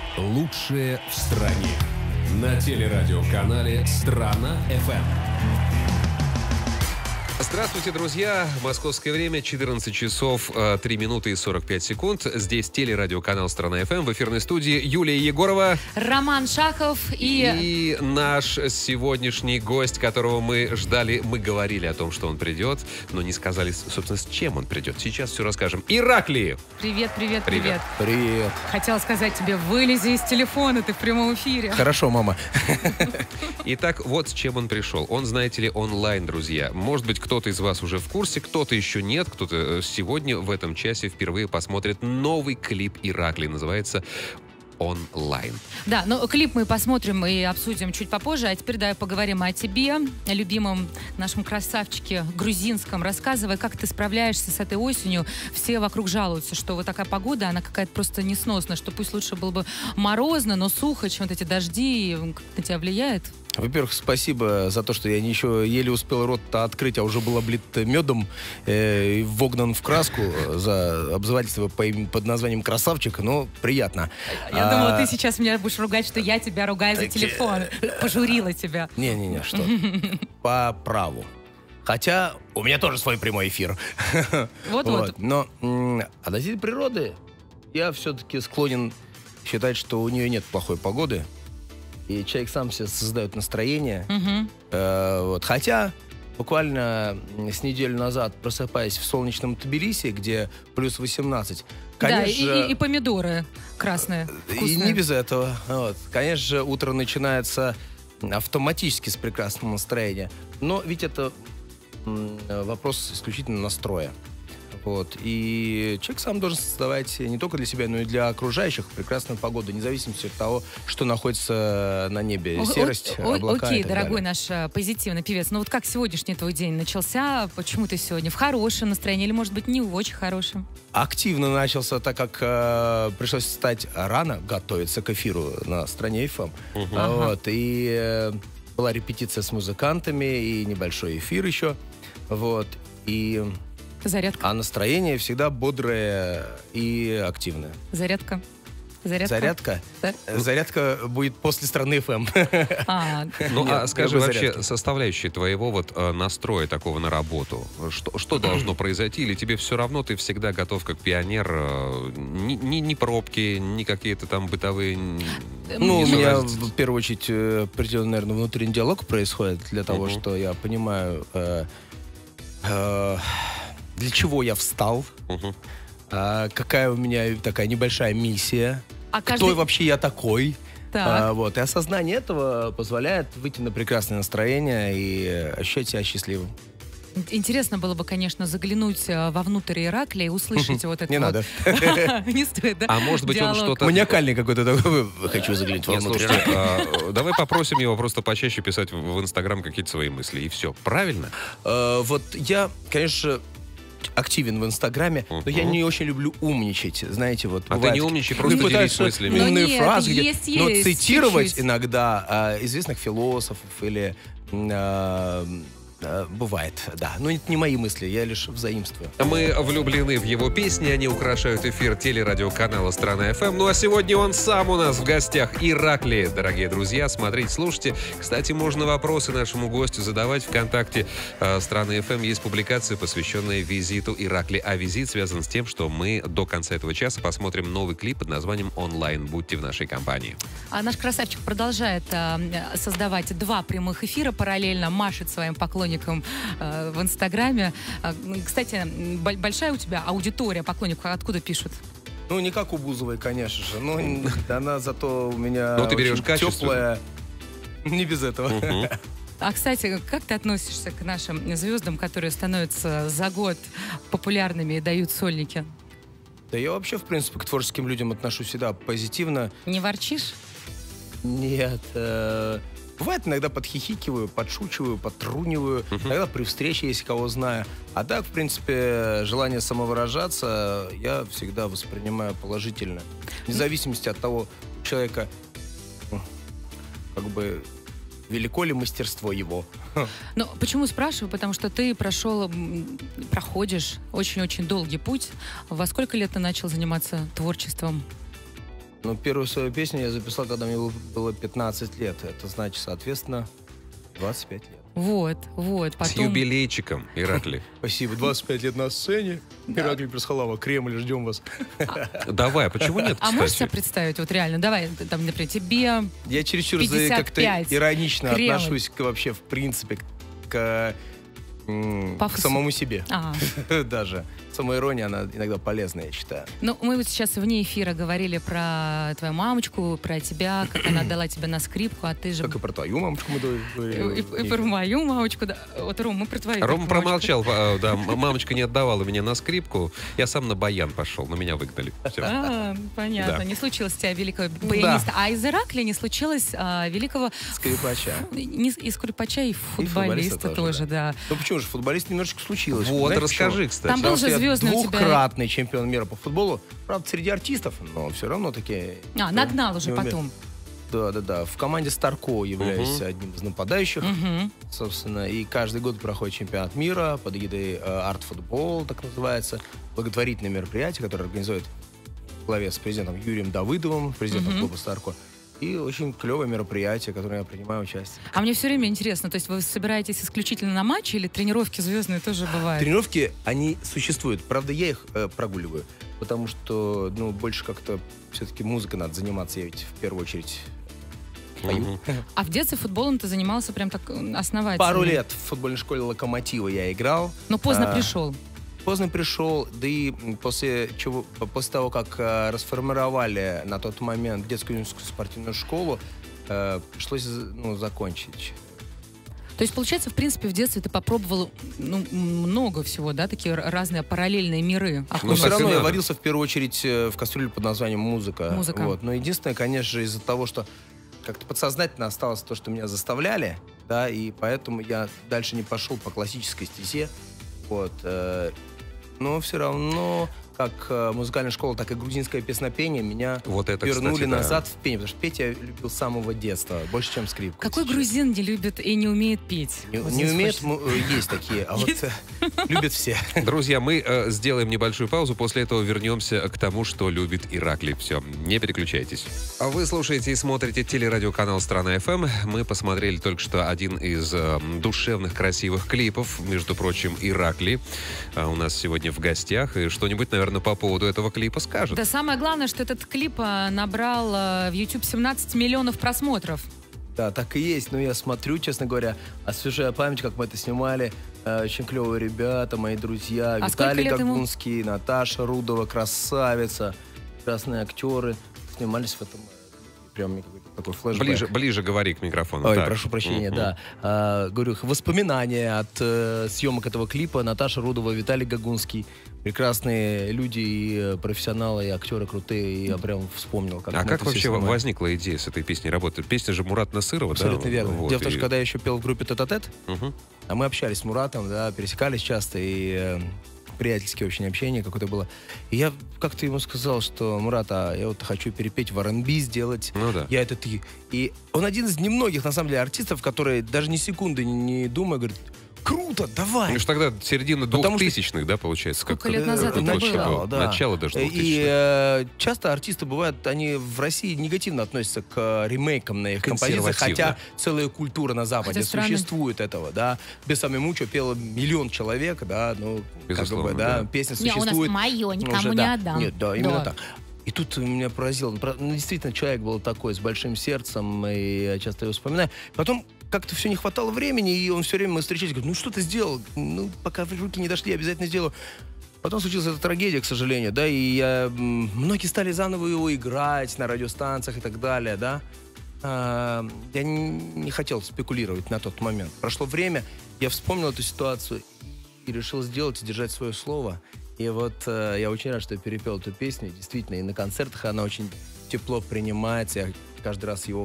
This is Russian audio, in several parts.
Лучшее в стране. На телерадиоканале «Страна-ФМ». Здравствуйте, друзья! Московское время 14 часов 3 минуты и 45 секунд. Здесь телерадиоканал «Страна-ФМ». В эфирной студии Юлия Егорова. Роман Шахов и наш сегодняшний гость, которого мы ждали. Мы говорили о том, что он придет, но не сказали, собственно, с чем он придет. Сейчас все расскажем. Ираклий! Привет, привет, привет. Привет. Хотела сказать тебе, вылези из телефона, ты в прямом эфире. Хорошо, мама. Итак, вот с чем он пришел. Он, знаете ли, онлайн, друзья. Может быть, кто-то из вас уже в курсе, кто-то еще нет, кто-то сегодня в этом часе впервые посмотрит новый клип Ираклия. Называется «Онлайн». Да, но клип мы посмотрим и обсудим чуть попозже. А теперь давай поговорим о тебе, любимом нашем красавчике грузинском. Рассказывай, как ты справляешься с этой осенью. Все вокруг жалуются, что вот такая погода, она какая-то просто несносная, что пусть лучше было бы морозно, но сухо, чем вот эти дожди. Как на тебя влияет? Во-первых, спасибо за то, что я еще еле успел рот-то открыть, а уже был облит медом и вогнан в краску за обзывательство под названием «красавчик», но приятно. Я думала, ты сейчас меня будешь ругать, что я тебя ругаю за телефон. Пожурила тебя. Не-не-не, что? По праву. Хотя у меня тоже свой прямой эфир. Вот-вот. Но относительно природы я все-таки склонен считать, что у нее нет плохой погоды. И человек сам себе создает настроение. Хотя буквально с неделю назад, просыпаясь в солнечном Тбилиси, где плюс 18, конечно... Да, и помидоры красные, вкусные. И не без этого. Конечно же, утро начинается автоматически с прекрасного настроения. Но ведь это вопрос исключительно настроя. И человек сам должен создавать не только для себя, но и для окружающих прекрасную погоду, независимо от того, что находится на небе. Серость, облака. Окей, дорогой наш позитивный певец. Ну вот как сегодняшний твой день начался? Почему ты сегодня в хорошем настроении или, может быть, не в очень хорошем? Активно начался, так как пришлось встать рано, готовиться к эфиру на «Стране ФМ». И была репетиция с музыкантами, и небольшой эфир еще. И... Зарядка. А настроение всегда бодрое и активное. Зарядка. Зарядка? Да? Зарядка будет после «Страны ФМ». Скажи вообще составляющие твоего настроя такого на работу. Что должно произойти? Или тебе все равно, ты всегда готов как пионер? Ни пробки, ни какие-то там бытовые... У меня в первую очередь определенный, наверное, внутренний диалог происходит для того, что я понимаю... Для чего я встал? Какая у меня такая небольшая миссия? Кто вообще я такой? И осознание этого позволяет выйти на прекрасное настроение и ощущать себя счастливым. Интересно было бы, конечно, заглянуть вовнутрь Ираклия и услышать вот это. Не надо. Не стоит, да? А может быть, он что-то... Маниакальный какой-то такой. Хочу заглянуть вовнутрь. Давай попросим его просто почаще писать в Инстаграм какие-то свои мысли, и все. Правильно? Я, конечно... активен в Инстаграме, но я не очень люблю умничать. Знаете, А ты не умничай, просто делись мыслями. Умные фразы, но цитировать иногда известных философов или... Бывает, да. Но это не мои мысли, я лишь взаимствую. Мы влюблены в его песни, они украшают эфир телерадиоканала «Страна-ФМ». Ну а сегодня он сам у нас в гостях. Ираклий, дорогие друзья, смотрите, слушайте. Кстати, можно вопросы нашему гостю задавать ВКонтакте «Страна-ФМ». Есть публикация, посвященная визиту Ираклия. А визит связан с тем, что мы до конца этого часа посмотрим новый клип под названием «Онлайн». Будьте в нашей компании. А наш красавчик продолжает создавать 2 прямых эфира параллельно, машет своим поклонникам в Инстаграме. Кстати, большая у тебя аудитория поклонников, откуда пишут? Не как у Бузовой, конечно же. Она зато у меня ты берешь очень теплая. Не без этого. А, кстати, как ты относишься к нашим звездам, которые становятся за год популярными и дают сольники? Да я вообще, в принципе, к творческим людям отношусь всегда позитивно. Не ворчишь? Нет. Бывает, иногда подхихикиваю, подшучиваю, подтруниваю. Иногда при встрече, если кого знаю. А так, в принципе, желание самовыражаться я всегда воспринимаю положительно. Вне зависимости от того, у человека велико ли мастерство его. Ну, почему спрашиваю? Потому что ты проходишь очень-очень долгий путь. Во сколько лет ты начал заниматься творчеством? Ну, первую свою песню я записал, когда мне было 15 лет. Это значит, соответственно, 25 лет. Вот. С Потом... юбилейчиком, Иракли. Спасибо. 25 лет на сцене. Иракли Персхалава, Кремль, ждем вас. Давай, а почему нет, А можешь себе кстати? представить, вот реально, давай, там, например, тебе Я чересчур 55. как-то иронично Кремль. отношусь вообще, в принципе, к самому себе. Даже. Самоирония, она иногда полезна, я считаю. Ну, мы вот сейчас вне эфира говорили про твою мамочку, про тебя, как она отдала тебя на скрипку, а ты же... Как и про твою мамочку мы говорили. И про мою мамочку, да. Вот, Ром, мы про твою Рома мамочку. промолчал, да, мамочка не отдавала меня на скрипку, я сам на баян пошел, но меня выгнали. Всё. Понятно. Да. Не случилось у тебя великого баяниста. А из Иракли не случилось великого... Скрипача. И скрипача, и футболиста футболиста тоже, да. Ну почему же, футболист немножечко случилось. Вот, Знаете, расскажи, почему? кстати. Там был же Потому что я звездный у тебя... двухкратный чемпион мира по футболу. Правда, среди артистов, но все равно такие... Нагнал уже не умеют. потом. Да. В команде Старко являюсь одним из нападающих, Мгм. собственно. И каждый год проходит чемпионат мира под эгидой арт-футбол, так называется. Благотворительное мероприятие, которое организует в главе с президентом Юрием Давыдовым, президентом клуба Старко. И очень клевое мероприятие, в котором я принимаю участие. А мне все время интересно, то есть вы собираетесь исключительно на матчи или тренировки звездные тоже бывают? Тренировки, они существуют. Правда, я их прогуливаю, потому что, больше как-то все-таки музыкой надо заниматься. Я ведь в первую очередь пою. А в детстве футболом ты занимался прям так основательно? Пару лет в футбольной школе «Локомотива» я играл. Но поздно А, пришел. Поздно пришел, да и после того, как расформировали на тот момент детскую юношескую спортивную школу, пришлось закончить. То есть, получается, в принципе, в детстве ты попробовал много всего, да, такие разные параллельные миры. Но все так и равно я надо. варился в первую очередь в кастрюле под названием «Музыка». Музыка. Вот. Но единственное, конечно же, из-за того, что как-то подсознательно осталось то, что меня заставляли, да, и поэтому я дальше не пошел по классической стезе. Вот. Но все равно, как музыкальная школа, так и грузинское песнопение меня Вот это, вернули кстати, да. назад в пение. Потому что петь я любил с самого детства, больше, чем скрипку. Какой если грузин не любит и не умеет петь? честно. Вот Не здесь умеет, хочется- есть такие, а вот любят все. Друзья, мы сделаем небольшую паузу, после этого вернемся к тому, что любит Иракли. Все, не переключайтесь. Вы слушаете и смотрите телерадиоканал «Страна ФМ». Мы посмотрели только что один из душевных, красивых клипов, между прочим, Иракли. У нас сегодня в гостях, и что-нибудь, наверное, по поводу этого клипа скажет. Да самое главное, что этот клип набрал в YouTube 17 миллионов просмотров. Да, так и есть. Но я смотрю, честно говоря, освежая память, как мы это снимали. Очень клевые ребята, мои друзья. А сколько Виталий лет ему? Гагунский, Наташа Рудова, красавица. Прекрасные актеры. Снимались в этом... Прям мне какой-то такой флешбэк. Ближе говори к микрофону. Ой, Так. прошу прощения, Мгм. да. Говорю, воспоминания от съемок этого клипа. Наташа Рудова, Виталий Гагунский. Прекрасные люди и профессионалы, и актеры крутые. И я прям вспомнил, как А мы как это все вообще снимали. возникла идея с этой песней работать? Песня же Мурата Насырова, да? Абсолютно верно. Вот, Дело в том, и- что когда я еще пел в группе «Тет-а-тет», Мгм. а мы общались с Муратом, да, пересекались часто, и приятельское очень общение какое-то было. И я как-то ему сказал, что, Мурат, а я вот хочу перепеть в R&B сделать. Ну да. Я это ты. И он один из немногих, на самом деле, артистов, которые даже ни секунды не думая, говорит, круто, давай. Ну что тогда середина Потому что- 2000-х, да, получается? Сколько как- лет назад это точно было? было. Начало даже 2000-х. И часто артисты бывают, они в России негативно относятся к ремейкам на их композиции, Консервативно. хотя целая культура на Западе Хотя странно. существует этого, да. Без самой Мучо пело 1 миллион человек, да, ну, Безусловно, как бы, да, да. песня Не, у нас существует. моё, никому уже, не да. отдам. Нет, да, именно Да. так. И тут меня поразило. Ну, действительно, человек был такой, с большим сердцем, и я часто его вспоминаю. Потом как-то все не хватало времени, и он все время, мы встречались, говорит, ну что ты сделал? Ну, пока руки не дошли, обязательно сделаю. Потом случилась эта трагедия, к сожалению, да, и многие стали заново его играть на радиостанциях и так далее, да. Я не хотел спекулировать на тот момент. Прошло время, я вспомнил эту ситуацию и решил сделать и держать свое слово. И вот я очень рад, что я перепел эту песню. Действительно, и на концертах она очень тепло принимается. Я каждый раз его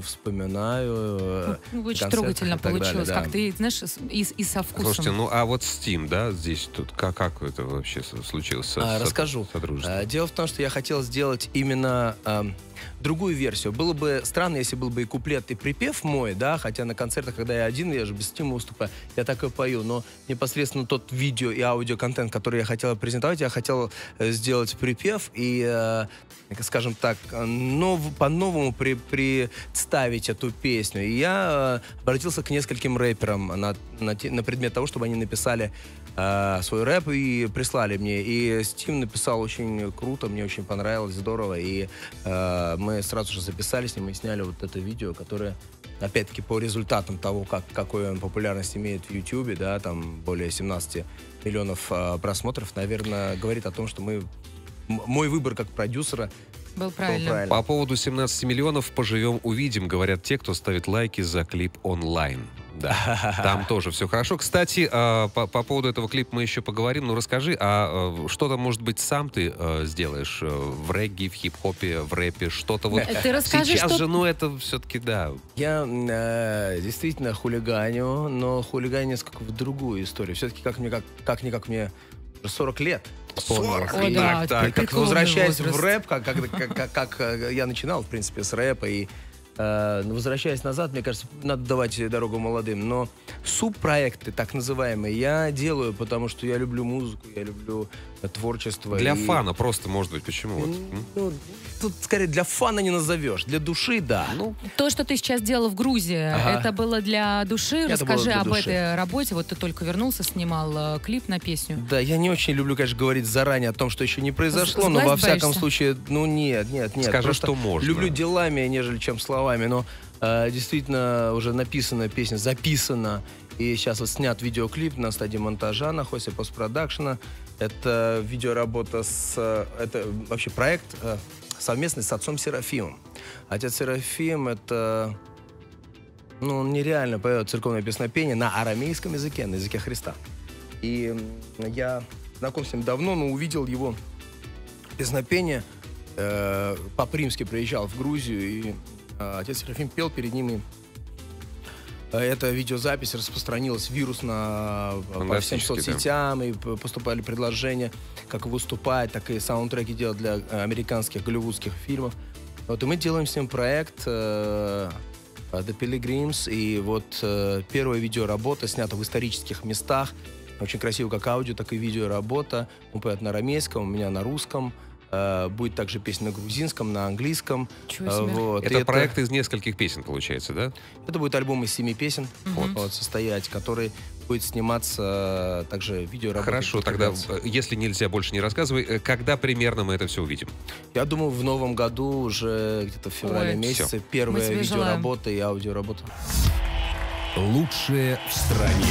вспоминаю. Очень трогательно получилось, далее, как ты, знаешь, и со вкусом. Слушайте, ну а вот Steam, да, здесь тут как это вообще случилось? Расскажу. Дело в том, что я хотел сделать именно другую версию. Было бы странно, если был бы и куплет, и припев мой, да, хотя на концертах, когда я один, я же без Steam выступаю, я так и пою, но непосредственно тот видео и аудиоконтент, который я хотел презентовать, я хотел сделать припев и, скажем так, по-новому представить эту песню. И я обратился к нескольким рэперам на предмет того, чтобы они написали свой рэп и прислали мне. И Steam написал очень круто, мне очень понравилось, здорово. И мы сразу же записали с ним и сняли вот это видео, которое, опять-таки, по результатам того, какой он популярность имеет в YouTube, да, там более 17 миллионов просмотров, наверное, говорит о том, что мой выбор как продюсера был правильно. По поводу 17 миллионов поживем, увидим, говорят те, кто ставит лайки за клип онлайн. Да, там тоже все хорошо. Кстати, по поводу этого клипа мы еще поговорим. Ну, расскажи, что там, может быть, сам ты сделаешь в регги, в хип-хопе, в рэпе, что-то вот ты расскажи, сейчас что... же, ну, это все-таки, да. Я действительно хулиганю, но хулиганю несколько в другую историю. Все-таки как-никак мне 40 лет. 40 лет. Да, так возвращаясь в рэп, как я начинал, в принципе, с рэпа, и возвращаясь назад, мне кажется, надо давать дорогу молодым. Но субпроекты, так называемые, я делаю, потому что я люблю музыку, я люблю творчество. Для фана просто, может быть, почему? Тут, скорее, для фана не назовешь. Для души, да. То, что ты сейчас делал в Грузии, это было для души? Расскажи об этой работе. Вот ты только вернулся, снимал клип на песню. Да, я не очень люблю, конечно, говорить заранее о том, что еще не произошло, но во всяком случае, нет. Скажи, что можно. Люблю делами, нежели чем словами, но действительно уже написана песня, записана, и сейчас вот снят видеоклип на стадии монтажа, находится постпродакшена. Это видеоработа это вообще проект совместный с отцом Серафимом. Отец Серафим — это... он нереально поет церковное песнопение на арамейском языке, на языке Христа. И я знаком с ним давно, но увидел его песнопение. Папа Римский приезжал в Грузию, и отец Серафим пел перед ним, и эта видеозапись распространилась вирусно по всем соцсетям, и поступали предложения, как выступать, так и саундтреки делать для американских голливудских фильмов. Вот, и мы делаем с ним проект The Pilgrims, и вот первая видеоработа снята в исторических местах, очень красиво как аудио, так и видеоработа. Он поет на арамейском, у меня на русском. Будет также песня на грузинском, на английском. Вот. Это проект из нескольких песен, получается, да? Это будет альбом из 7 песен, состоять, который будет сниматься также видеоработой. Хорошо, тогда, если нельзя, больше не рассказывай. Когда примерно мы это все увидим? Я думаю, в новом году, уже где-то в феврале месяце, первая видеоработа и аудиоработа. Лучшее в стране.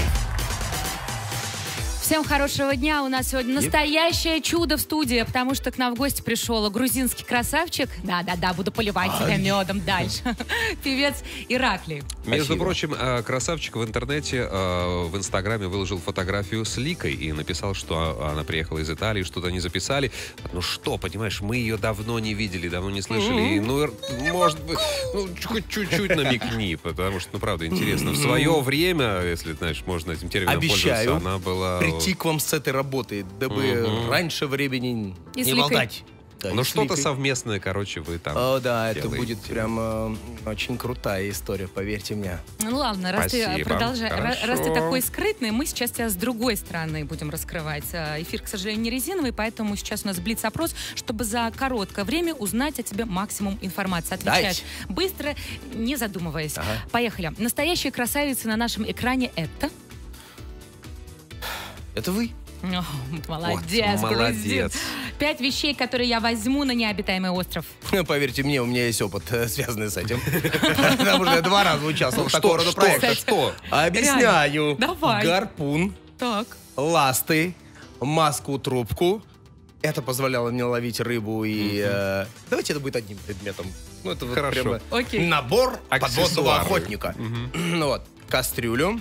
Всем хорошего дня. У нас сегодня настоящее чудо в студии, потому что к нам в гости пришел грузинский красавчик. Да, буду поливать тебя медом дальше. Певец Ираклий. Между прочим, красавчик в интернете, в Инстаграме выложил фотографию с Ликой и написал, что она приехала из Италии, что-то они записали. Ну что, понимаешь, мы ее давно не видели, давно не слышали. Ну, может быть, хоть чуть-чуть намекни, потому что, правда, интересно. В свое время, если, знаешь, можно этим термином пользоваться, она была... прийти к вам с этой работой, дабы раньше времени не болтать. Ну, что-то совместное, короче, вы там да, делаете. Это будет прям очень крутая история, поверьте мне. Ну ладно, раз ты такой скрытный, мы сейчас тебя с другой стороны будем раскрывать. Эфир, к сожалению, не резиновый, поэтому сейчас у нас блиц-опрос, чтобы за короткое время узнать о тебе максимум информации. Отвечаешь быстро, не задумываясь. Поехали. Настоящие красавицы на нашем экране — это... Это вы? Молодец, грузин. 5 вещей, которые я возьму на необитаемый остров. Поверьте мне, у меня есть опыт, связанный с этим. Потому что я 2 раза участвовал в такого рода проектах. Что? Объясняю. Давай. Гарпун, ласты, маску-трубку. Это позволяло мне ловить рыбу и... Давайте это будет одним предметом. Ну, это вот прямо набор подводного охотника. Ну вот, кастрюлю.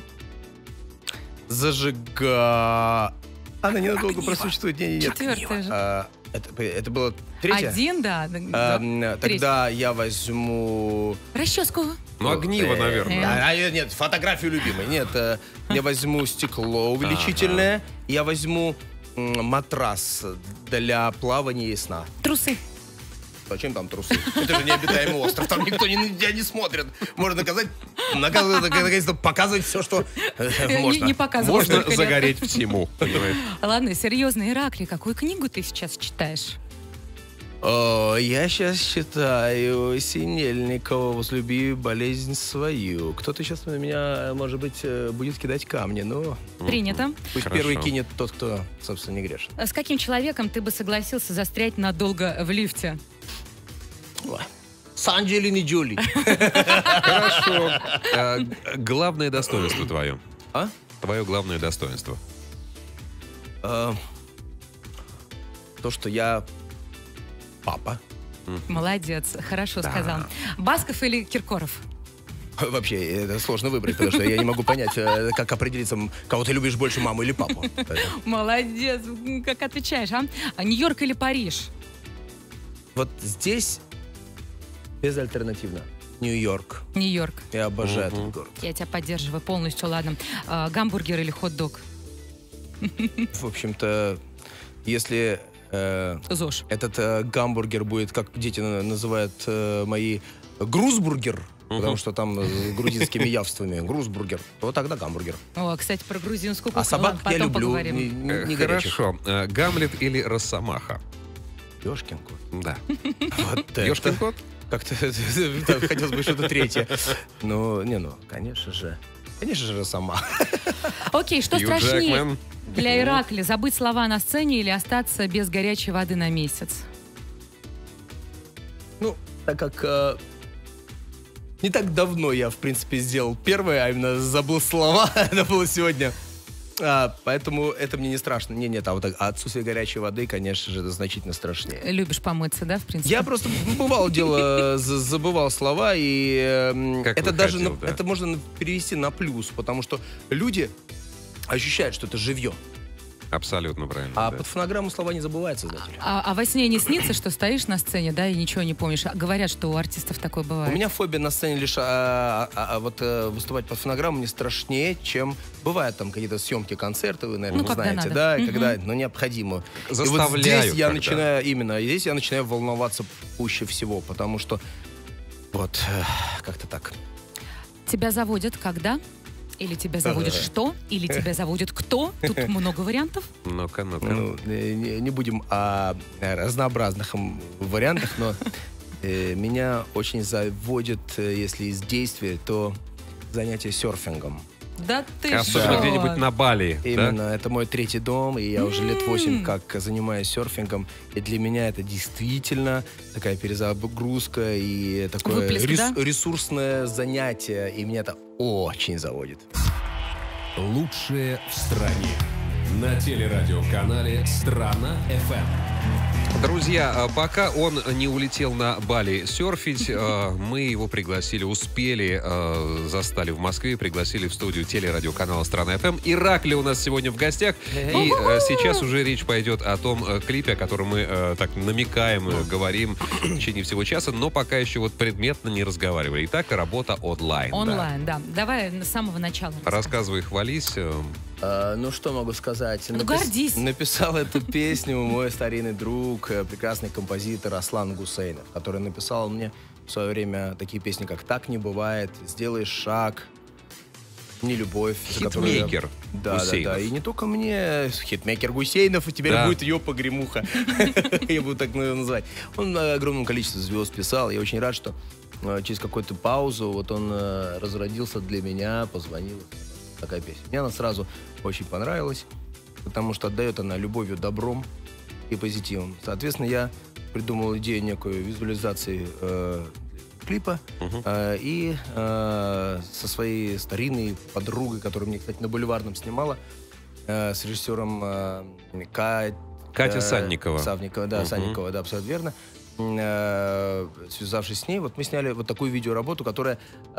Она ненадолго просуществует. Четвертое же. Это было Третье? Один, да. Тогда я возьму... Расческу. Ну, огниво, наверное. Нет, фотографию любимой. Нет, я возьму стекло увеличительное, я возьму матрас для плавания и сна. Трусы. Зачем там трусы? Это же необитаемый остров, там никто тебя не смотрит. Можно наконец-то показывать все, что можно. Не показывать. Можно загореть всему, понимаешь? Ладно, серьезно, Ираклий, какую книгу ты сейчас читаешь? Я сейчас читаю Синельникова «Возлюби болезнь свою». Кто-то сейчас на меня, может быть, будет кидать камни, но... Принято. Пусть Хорошо. первый кинет тот, кто, собственно, не грешен. С каким человеком ты бы согласился застрять надолго в лифте? С Анджелиной Джоли. Хорошо. Главное достоинство твое. А? Твое главное достоинство. То, что я папа. Молодец, хорошо сказал. Басков или Киркоров? Вообще, это сложно выбрать, потому что я не могу понять, как определиться, кого ты любишь больше, маму или папу. Молодец, как отвечаешь, а? Нью-Йорк или Париж? Вот здесь безальтернативно. Нью-Йорк. Нью-Йорк. Я обожаю этот город. Я тебя поддерживаю полностью, ладно. Гамбургер или хот-дог? В общем-то, если ЗОЖ. этот гамбургер будет, как дети называют мои, грузбургер, потому что там с грузинскими явствами, грузбургер, то тогда гамбургер. О, кстати, про грузинскую кухню. А собак Ладно, я потом люблю, поговорим. не горячих. Хорошо. Гамлет или Росомаха? Ёшкин кот. Да. Вот Ёшкин это. кот? Как-то хотелось бы что-то третье. Ну, конечно же, сама. Окей, что Хью страшнее Джекман. для Иракли? Забыть слова на сцене или остаться без горячей воды на месяц? Ну, так как не так давно я, в принципе, сделал первое, а именно забыл слова, это было сегодня. Поэтому это мне не страшно. Нет, а вот отсутствие горячей воды, конечно же, это значительно страшнее. Любишь помыться, да, в принципе? Я просто бывало дело, забывал слова, и Как это вы даже хотел, да. это можно перевести на плюс, потому что люди ощущают, что это живье. Абсолютно правильно. А да. под фонограмму слова не забываются, знаете ли. А во сне не снится, что стоишь на сцене, да, и ничего не помнишь? Говорят, что у артистов такое У бывает. меня фобия на сцене лишь выступать под фонограмму не страшнее, чем бывают там какие-то съемки, концерты, вы, наверное, Когда знаете, надо. да, когда, необходимо. И вот Заставляют здесь я когда. начинаю волноваться пуще всего, потому что вот как-то так. Тебя заводят когда? Или тебя заводит что? Или тебя заводит кто? Тут много вариантов. Ну-ка. Ну, не будем о разнообразных вариантах, но меня очень заводит, если из действия, то занятие серфингом. Да ты Особенно что? где-нибудь на Бали. Да? Именно, это мой третий дом, и я уже лет 8 как занимаюсь серфингом, и для меня это действительно такая перезагрузка и такое Выплеск, да? ресурсное занятие, и меня это очень заводит. Лучшее в стране. На телерадиоканале «Страна.ФМ». Друзья, пока он не улетел на Бали серфить, мы его пригласили, застали в Москве, пригласили в студию телерадиоканала «Страна.ФМ». Ираклий у нас сегодня в гостях. И сейчас уже речь пойдет о том клипе, о котором мы так намекаем, говорим в течение всего часа, но пока еще вот предметно не разговаривали. Итак, работа онлайн. Онлайн, да. Давай с самого начала. Рассказывай, хвались. Ну, что могу сказать? Ну, гордись. Написал эту песню мой старинный друг, прекрасный композитор Аслан Гусейнов, который написал мне в свое время такие песни, как «Так не бывает», «Сделай шаг», «Не любовь». Хитмейкер Гусейнов. Да. И не только мне, хитмейкер Гусейнов, и теперь будет ее погремуха. Я буду так называть. Он огромное количество звезд писал. Я очень рад, что через какую-то паузу вот он разродился для меня, позвонил. Такая песня. Мне она сразу очень понравилась, потому что отдает она любовью, добром и позитивом. Соответственно, я придумал идею некой визуализации клипа и со своей старинной подругой, которая мне, кстати, на Бульварном снимала, с режиссером Катя Санникова. Санникова, да, абсолютно верно. Связавшись с ней, вот мы сняли вот такую видеоработу, которая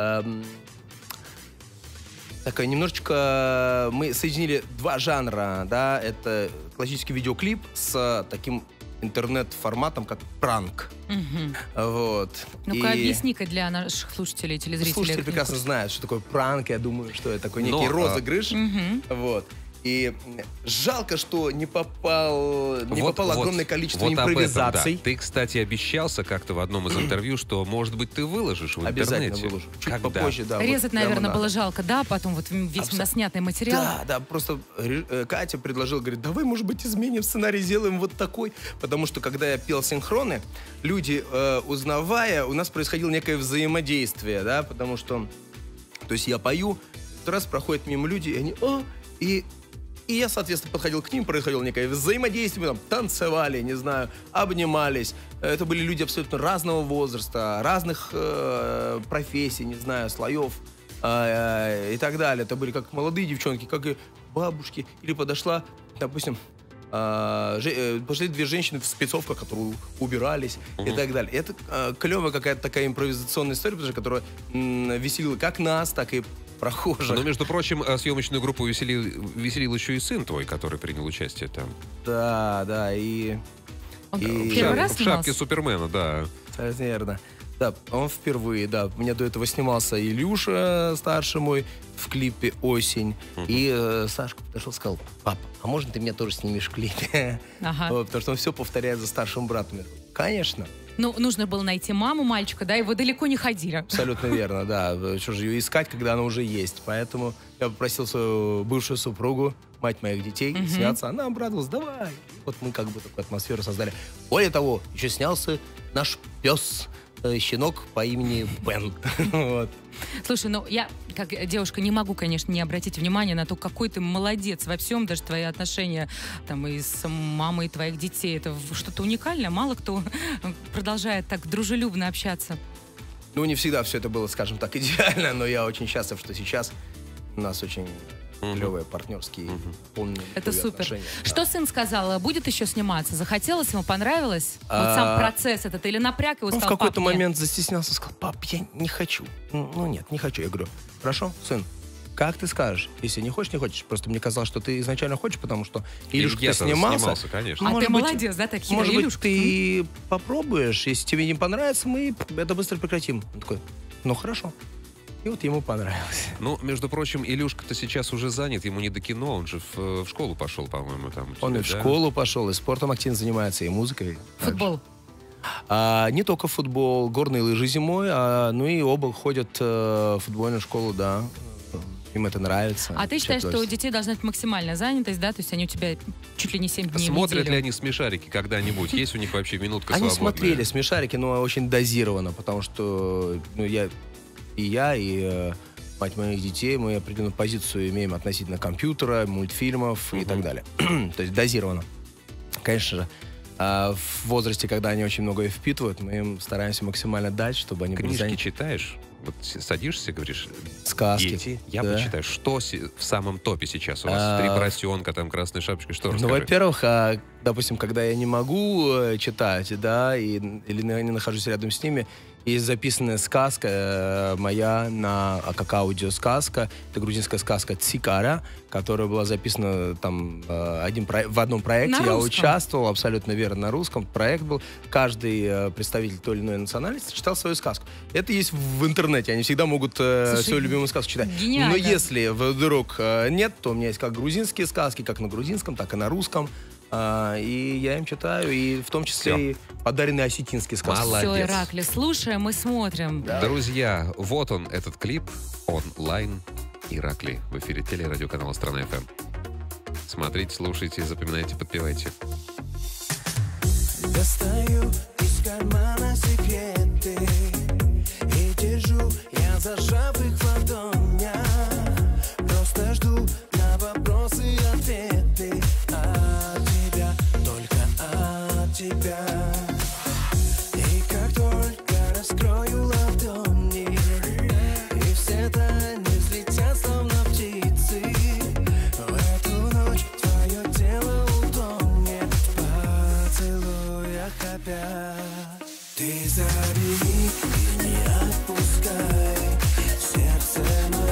такая немножечко... Мы соединили два жанра, да, это классический видеоклип с таким интернет-форматом, как пранк. Вот. Ну-ка, объясни-ка для наших слушателей, телезрителей. Слушатели прекрасно знают, что такое пранк. Я думаю, что это такой некий розыгрыш. Вот. И жалко, что не попало огромное количество импровизаций. Да. Ты, кстати, обещался как-то в одном из интервью, что, может быть, ты выложишь в интернете. Обязательно выложу. Чуть попозже, да. Резать, наверное, было жалко, да? Потом вот весь наснятый материал. Да, просто Катя предложила, говорит, давай, может быть, изменим сценарий, сделаем вот такой. Потому что, когда я пел синхроны, люди, узнавая, у нас происходило некое взаимодействие, да, потому что, то есть я пою, раз проходят мимо люди, и они, и я, соответственно, подходил к ним, происходило некое взаимодействие, там, танцевали, не знаю, обнимались. Это были люди абсолютно разного возраста, разных профессий, не знаю, слоев и так далее. Это были как молодые девчонки, как и бабушки. Или подошла, допустим, пошли две женщины в спецовках, которые убирались и так далее. Это клевая какая-то такая импровизационная история, потому что которая веселила как нас, так и прохожих. Но, между прочим, съемочную группу веселил еще и сын твой, который принял участие там. Да, и... Первый раз в шапке Супермена, да. Совершенно верно. Да, он впервые, да. У меня до этого снимался Илюша, старший мой, в клипе «Осень». И Сашка подошел и сказал, папа, а можно ты меня тоже снимешь в клипе? Вот, потому что он все повторяет за старшим братом. Конечно. Ну, нужно было найти маму мальчика, да, и вы далеко не ходили. Абсолютно верно, да. Что же ее искать, когда она уже есть? Поэтому я попросил свою бывшую супругу, мать моих детей, сняться. Она обрадовалась, давай. Вот мы как бы такую атмосферу создали. Более того, еще снялся наш пес, щенок по имени Бен. Вот. Слушай, ну я, как девушка, не могу, конечно, не обратить внимание на то, какой ты молодец во всем, даже твои отношения там и с мамой твоих детей. Это что-то уникальное, мало кто продолжает так дружелюбно общаться. Ну, не всегда все это было, скажем так, идеально, но я очень счастлив, что сейчас у нас очень клевые партнерские полные это супер. Отношения. Что сын сказал? Будет еще сниматься? Захотелось ему? Понравилось? Вот сам процесс этот? Или напряг его? Он в какой-то момент застеснялся, сказал, пап, я не хочу. Ну нет, не хочу. Я говорю, хорошо, сын, как ты скажешь? Если не хочешь, не хочешь. Просто мне казалось, что ты изначально хочешь, потому что Илюшка снимался, конечно. А ты молодец, да, так хитро, может быть, Илюшка? ты попробуешь, если тебе не понравится, мы это быстро прекратим. Он такой, ну хорошо. И вот ему понравилось. Ну, между прочим, Илюшка-то сейчас уже занят, ему не до кино, он же в школу пошел, по-моему, там. Он и в школу пошел, и спортом активно занимается, и музыкой. Футбол? Не только футбол, горные лыжи зимой, ну и оба ходят в футбольную школу, да. Им это нравится. А ты считаешь, что у детей должна быть максимальная занятость, да? То есть они у тебя чуть ли не 7 дней в неделю. Смотрят ли они смешарики когда-нибудь? Есть у них вообще минутка свободная? Они смотрели смешарики, но очень дозированно, потому что я, и мать моих детей, мы определенную позицию имеем относительно компьютера, мультфильмов и так далее. То есть дозированно. Конечно же, в возрасте, когда они очень многое впитывают, мы им стараемся максимально дать, чтобы они были заняты. Книжки читаешь? Вот садишься, говоришь, сказки. Дети, я почитаю. Что в самом топе сейчас у вас? «Три поросенка», там «Красная шапочка», что расскажи? Ну, во-первых, допустим, когда я не могу читать, да, или не нахожусь рядом с ними, есть записанная сказка моя как аудиосказка. Это грузинская сказка «Цикара», которая была записана там в одном проекте. Я участвовал, абсолютно верно, на русском. Проект был. Каждый представитель той или иной национальности читал свою сказку. Это есть в интернете. Они всегда могут свою любимую сказку читать. Гениально. Но если вдруг нет, то у меня есть как грузинские сказки, как на грузинском, так и на русском. И я им читаю, и в том числе и подаренные осетинские сказки. Молодец. Все, Иракли, слушаем и смотрим. Да. Друзья, вот он, этот клип онлайн. Иракли в эфире телерадиоканала «Страна ФМ». Смотрите, слушайте, запоминайте, подпевайте. Достаю из кармана секреты и держу, я зажав их в ладонях. Просто жду на вопросы и ответы от тебя, только от тебя. И как только раскрою ладони, и все тайны взлетят, словно птицы. В эту ночь твое тело утонет в поцелуях опять. Ты забери и не отпускай сердце мое.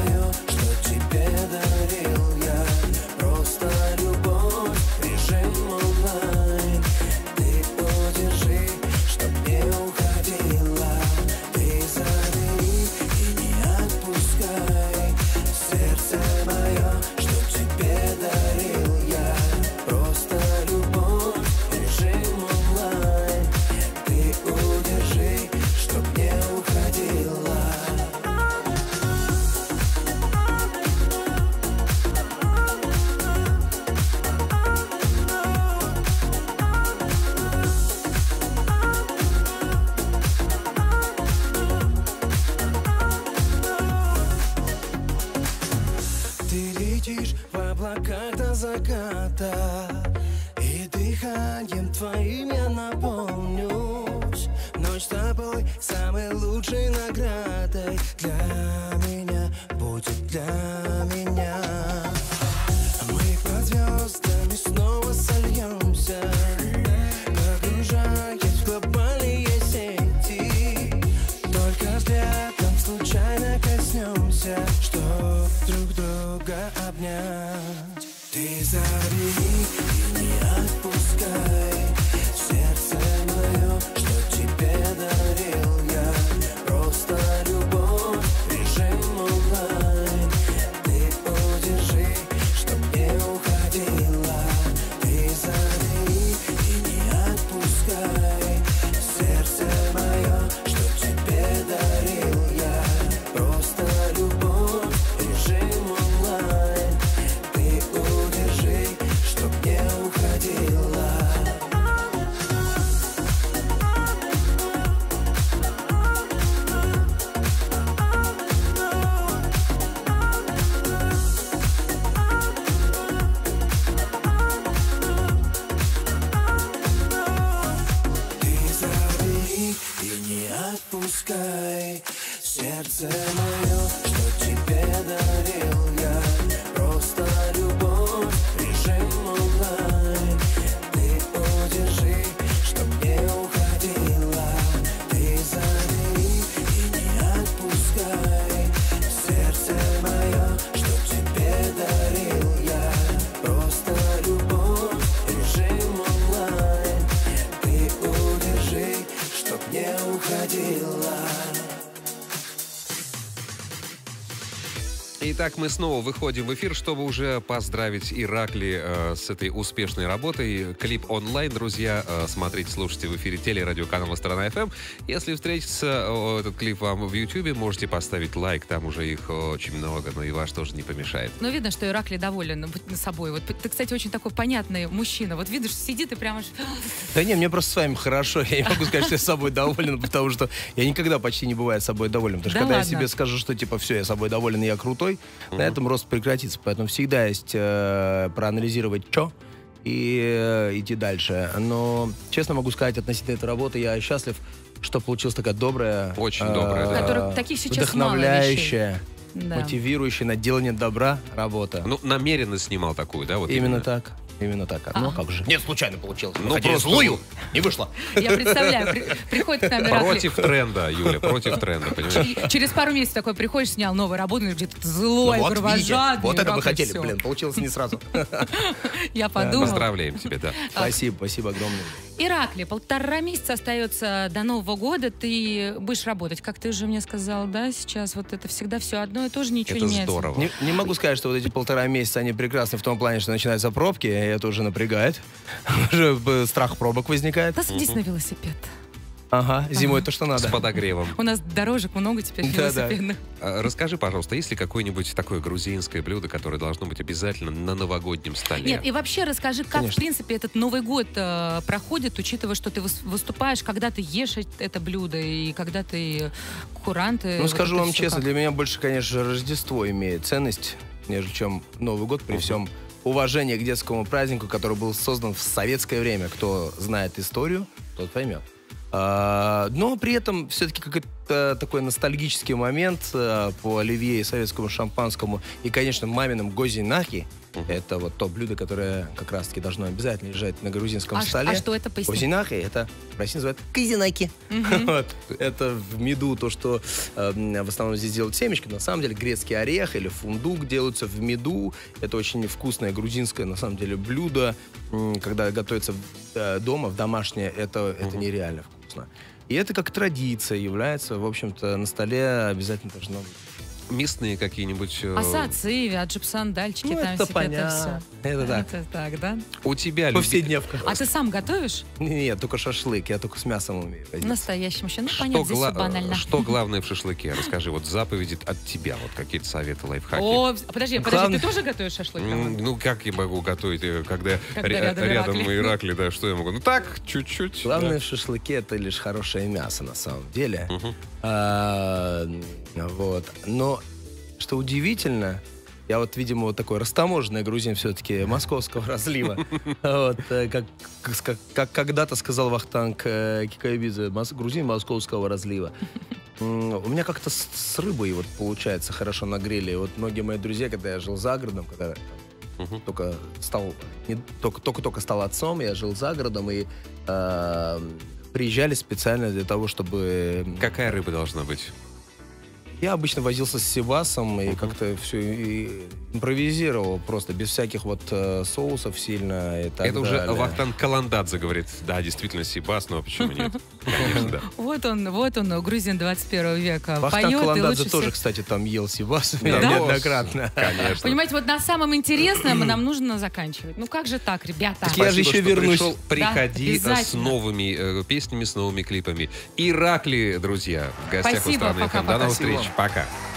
облака до заката, и дыханием твоим я наполнюсь. Ночь с тобой самой лучшей наградой для меня будет, для меня. Мы под звездами снова сольемся, погружаясь в глобальные сети. Только взглядом случайно коснемся, чтоб друг друга обнять. Ты зови и не отпускай сердце мое, что тебе дарил я. Просто любовь, режим онлайн. Ты удержи, чтоб не уходила. Ты зови и не отпускай сердце мое, что тебе дарил я. Просто любовь, режим онлайн. Ты удержи, чтоб не уходила. Ты зови и не отпускай сердце мое, что тебе дарил я. Просто любовь, режим онлайн. Ты удержи, чтоб не уходила. Ты зови и не отпускай сердце мое, что тебе дарил я. Просто любовь, режим онлайн. Ты удержи, чтоб не уходила. Итак, мы снова выходим в эфир, чтобы уже поздравить Иракли с этой успешной работой. Клип онлайн, друзья. Смотрите, слушайте в эфире телерадиоканала «Страна ФМ». Если встретится этот клип вам в Ютьюбе, можете поставить лайк. Там уже их очень много, но и ваш тоже не помешает. Но видно, что Иракли доволен собой. Вот ты, кстати, очень такой понятный мужчина. Вот видишь, сидит и прямо... Да не, мне просто с вами хорошо. Я не могу сказать, что я собой доволен, потому что я никогда почти не бываю собой доволен. Потому что Да когда ладно? я себе скажу, что типа все, я собой доволен, и я крутой, на этом рост прекратится. Поэтому всегда есть проанализировать, что, и идти дальше. Но, честно могу сказать, относительно этой работы я счастлив, что получилась такая добрая, Очень добрая, да. Которых таких сейчас мало вдохновляющая, Да. мотивирующая на делание добра работа. Ну, намеренно снимал такую, да? Вот Именно так. Именно так. Ну, а как же? Нет, случайно получилось. Ну, Хотели просто- злую, не вышло. Я представляю, приходит к нам Иракли. Против тренда, Юля, против тренда, понимаешь? И через пару месяцев такой приходишь, снял новую работу, и где-то злой, Ну, вот видите, кровожадный. вот это вы Иракли, хотели, всё. блин, получилось не сразу. Я подумала. Поздравляем тебя, да. Спасибо, спасибо огромное. Иракли, 1,5 месяца остается до Нового года. Ты будешь работать, как ты уже мне сказал, да, сейчас вот это всегда все одно и тоже ничего Это не меняется. здорово. Не могу сказать, что вот эти 1,5 месяца, они прекрасны в том плане, что начинаются пробки, и это уже напрягает. Уже страх пробок возникает. Да садись на велосипед. Ага, зимой то, что С надо. подогревом. У нас дорожек много теперь Да-да. велосипедных. Расскажи, пожалуйста, есть ли какое-нибудь такое грузинское блюдо, которое должно быть обязательно на новогоднем столе? Нет, и вообще расскажи, как, Конечно. в принципе, этот Новый год проходит, учитывая, что ты выступаешь, когда ты ешь это блюдо, и когда ты куранты. Ну, вот скажу это вам всё честно, как. для меня больше, конечно, Рождество имеет ценность, нежели чем Новый год, при всем уважении к детскому празднику, который был создан в советское время. Кто знает историю, тот поймет. Но при этом все-таки какой-то такой ностальгический момент по оливье и советскому шампанскому и, конечно, маминым гозинахи. Это вот то блюдо, которое как раз-таки должно обязательно лежать на грузинском столе. А что это, поясни? Гозинахи — это в России называют казинаки. Вот. Это в меду то, что в основном здесь делают семечки. На самом деле грецкий орех или фундук делаются в меду. Это очень вкусное грузинское, на самом деле, блюдо. Когда готовится дома, в домашнее, это нереально вкусно. И это как традиция является, в общем-то, на столе обязательно должно быть. Мясные какие-нибудь... Асацы, аджипсандальчики, Ну, там это себе понятно. это все. Это так. Это так, да? У тебя... Повседневка. А ты сам готовишь? Нет, только шашлык. Я только с мясом умею. возиться. Настоящий мужчина. Ну, понятно, здесь все банально. Что главное в шашлыке? Расскажи, вот заповеди от тебя, вот какие-то советы, лайфхаки. О, подожди, Главное- ты тоже готовишь шашлык? Ну, как я могу готовить, когда рядом рядом Иракли? Иракли, да, что я могу? Ну, так, чуть-чуть. Главное да. в шашлыке — это лишь хорошее мясо, на самом деле. Вот. Но, что удивительно, Я вот, видимо, вот такой растаможенный грузин все-таки московского разлива. Вот, как когда-то сказал Вахтанг Кикабидзе, грузин московского разлива. У меня как-то с рыбой вот получается хорошо на гриле. Вот многие мои друзья, когда я жил за городом, когда только стал отцом, я жил за городом, и приезжали специально для того, чтобы... Какая рыба должна быть? Я обычно возился с севасом и как-то все импровизировал просто, без всяких вот соусов сильно и так Это далее. уже Вахтанг Каламдадзе говорит. Да, действительно, сибас, но почему нет? Конечно, да. Вот он, грузин 21 века. Вахтанг Поет и Каламдадзе лучше тоже, всех... кстати, там ел сибас Да? неоднократно. Конечно. Понимаете, вот на самом интересном нам нужно заканчивать. Ну как же так, ребята? Так я же Спасибо, еще что вернусь. пришел. Приходи Да, с обязательно. новыми песнями, с новыми клипами. Иракли, друзья, в гостях у Спасибо, Страны ФМ. До пока-пока. новых встреч. Спасибо. Пока.